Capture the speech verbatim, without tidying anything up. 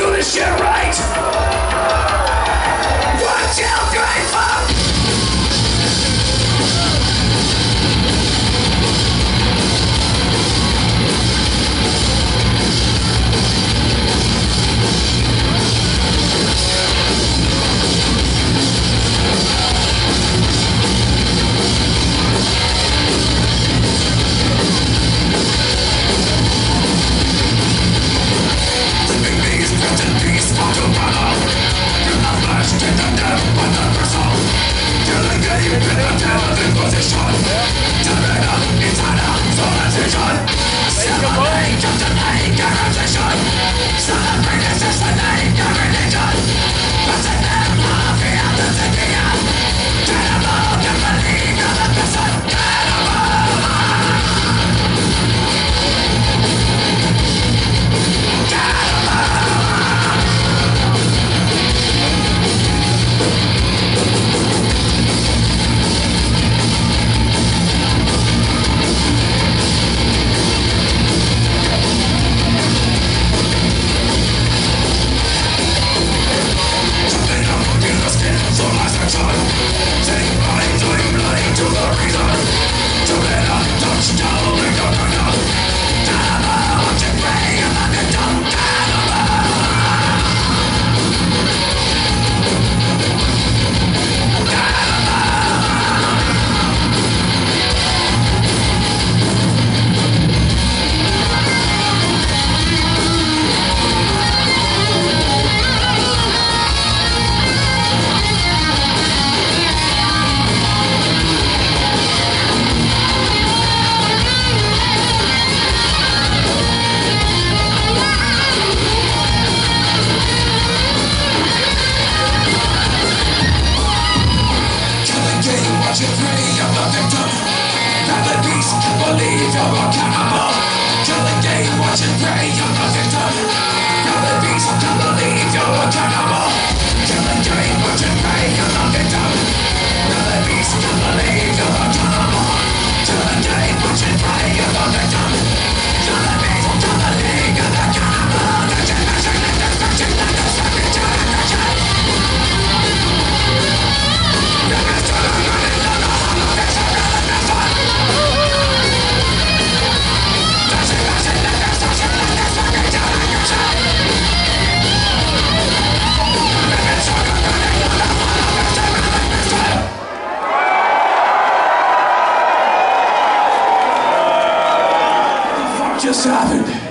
do this shit right. One, two, three, four. Believe you're a cannibal. Killing game, watch and pray, you're the victim. Now the beast, can't believe you're a cannibal. Killing game, watch and pray, you're the victim. Now the beast, can't believe you're a cannibal. Killing game, watch and pray, you're the victim. Now the beast, can't believe you're the cannibal. The generation, the destruction, the destruction, the destruction. The destruction, the just happened.